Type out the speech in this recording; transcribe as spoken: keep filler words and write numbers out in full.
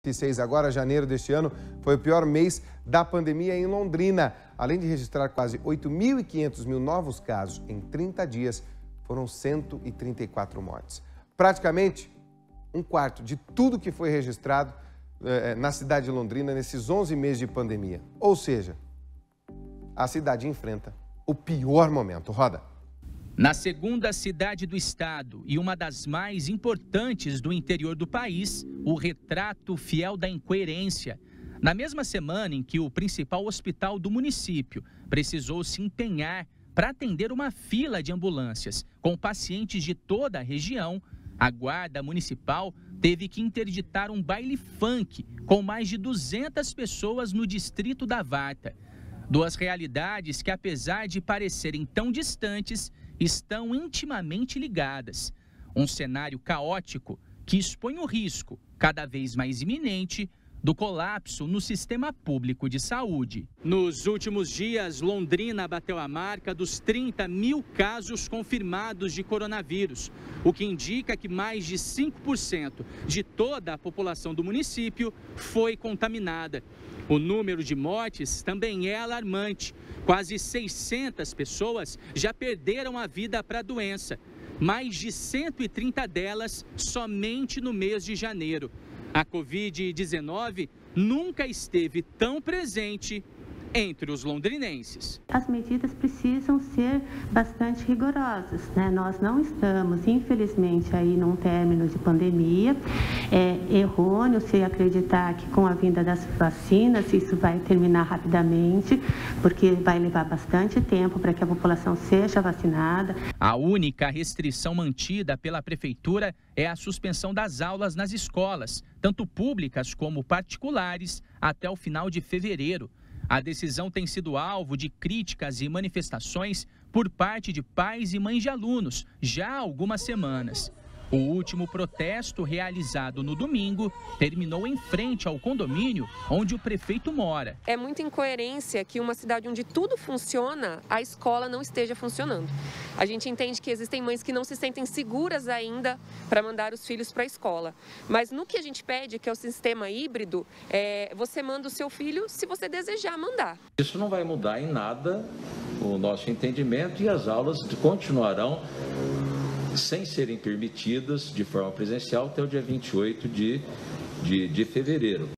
seis agora, janeiro deste ano, foi o pior mês da pandemia em Londrina. Além de registrar quase oito mil e quinhentos mil novos casos em trinta dias, foram cento e trinta e quatro mortes. Praticamente um quarto de tudo que foi registrado eh, na cidade de Londrina nesses onze meses de pandemia. Ou seja, a cidade enfrenta o pior momento. Roda. Na segunda cidade do estado e uma das mais importantes do interior do país, o retrato fiel da incoerência. Na mesma semana em que o principal hospital do município precisou se empenhar para atender uma fila de ambulâncias com pacientes de toda a região, a Guarda Municipal teve que interditar um baile funk com mais de duzentas pessoas no distrito da Varta. Duas realidades que, apesar de parecerem tão distantes, estão intimamente ligadas. Um cenário caótico que expõe o risco, cada vez mais iminente, do colapso no sistema público de saúde. Nos últimos dias, Londrina bateu a marca dos trinta mil casos confirmados de coronavírus, o que indica que mais de cinco por cento de toda a população do município foi contaminada. O número de mortes também é alarmante. Quase seiscentas pessoas já perderam a vida para a doença. Mais de cento e trinta delas somente no mês de janeiro. A covid dezenove nunca esteve tão presente entre os londrinenses. As medidas precisam ser bastante rigorosas, né? Nós não estamos, infelizmente, aí num término de pandemia. É errôneo se acreditar que com a vinda das vacinas isso vai terminar rapidamente, porque vai levar bastante tempo para que a população seja vacinada. A única restrição mantida pela prefeitura é a suspensão das aulas nas escolas, tanto públicas como particulares, até o final de fevereiro. A decisão tem sido alvo de críticas e manifestações por parte de pais e mães de alunos já há algumas semanas. O último protesto, realizado no domingo, terminou em frente ao condomínio onde o prefeito mora. É muita incoerência que uma cidade onde tudo funciona, a escola não esteja funcionando. A gente entende que existem mães que não se sentem seguras ainda para mandar os filhos para a escola. Mas no que a gente pede, que é o sistema híbrido, é, você manda o seu filho se você desejar mandar. Isso não vai mudar em nada o nosso entendimento e as aulas continuarão sem serem permitidas de forma presencial até o dia vinte e oito de, de, de fevereiro.